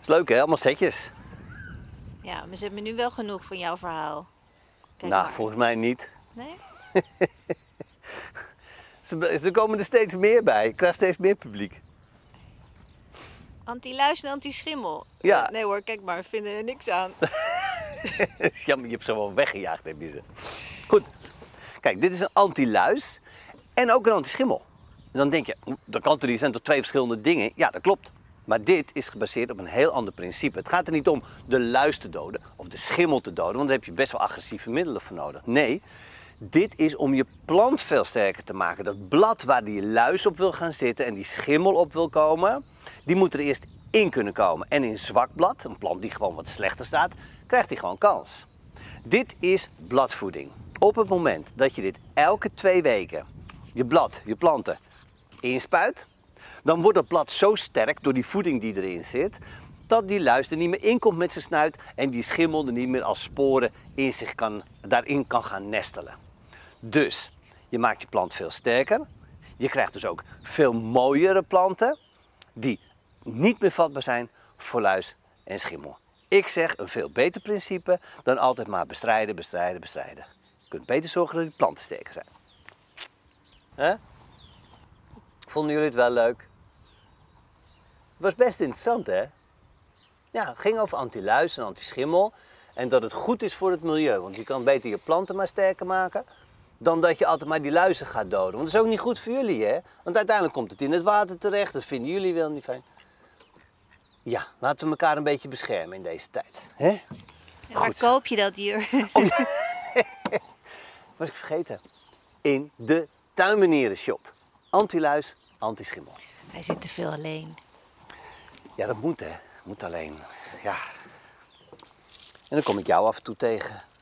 Is leuk hè, allemaal setjes. Ja, maar ze hebben nu wel genoeg van jouw verhaal. Kijk Nou, maar. volgens mij niet. Nee? Er komen er steeds meer bij. Ik krijg steeds meer publiek. Anti-luis en anti-schimmel. Ja. Nee hoor, kijk maar, we vinden er niks aan. Jammer, je hebt ze wel weggejaagd, heb je ze. Goed. Kijk, dit is een anti-luis en ook een anti-schimmel. En dan denk je, dat kan toch niet, zijn toch twee verschillende dingen? Ja, dat klopt. Maar dit is gebaseerd op een heel ander principe. Het gaat er niet om de luis te doden of de schimmel te doden, want daar heb je best wel agressieve middelen voor nodig. Nee, dit is om je plant veel sterker te maken. Dat blad waar die luis op wil gaan zitten en die schimmel op wil komen, die moet er eerst in kunnen komen. En in zwak blad, een plant die gewoon wat slechter staat, krijgt die gewoon kans. Dit is bladvoeding. Op het moment dat je dit elke 2 weken, je blad, je planten, inspuit, dan wordt dat blad zo sterk door die voeding die erin zit, dat die luis er niet meer in komt met zijn snuit en die schimmel er niet meer als sporen daarin kan gaan nestelen. Dus je maakt je plant veel sterker. Je krijgt dus ook veel mooiere planten die niet meer vatbaar zijn voor luis en schimmel. Ik zeg een veel beter principe dan altijd maar bestrijden, bestrijden, bestrijden. Je kunt beter zorgen dat die planten sterker zijn. Hè? Vonden jullie het wel leuk? Het was best interessant, hè? Ja, het ging over anti-luis en anti-schimmel. En dat het goed is voor het milieu. Want je kan beter je planten maar sterker maken dan dat je altijd maar die luizen gaat doden. Want dat is ook niet goed voor jullie, hè? Want uiteindelijk komt het in het water terecht. Dat vinden jullie wel niet fijn. Ja, laten we elkaar een beetje beschermen in deze tijd. Hè? En waar koop je dat hier? Was ik vergeten. In de tuinmaniershop. Anti-luis, anti-schimmel. Hij zit te veel alleen. Ja, dat moet hè. Moet alleen. Ja. En dan kom ik jou af en toe tegen.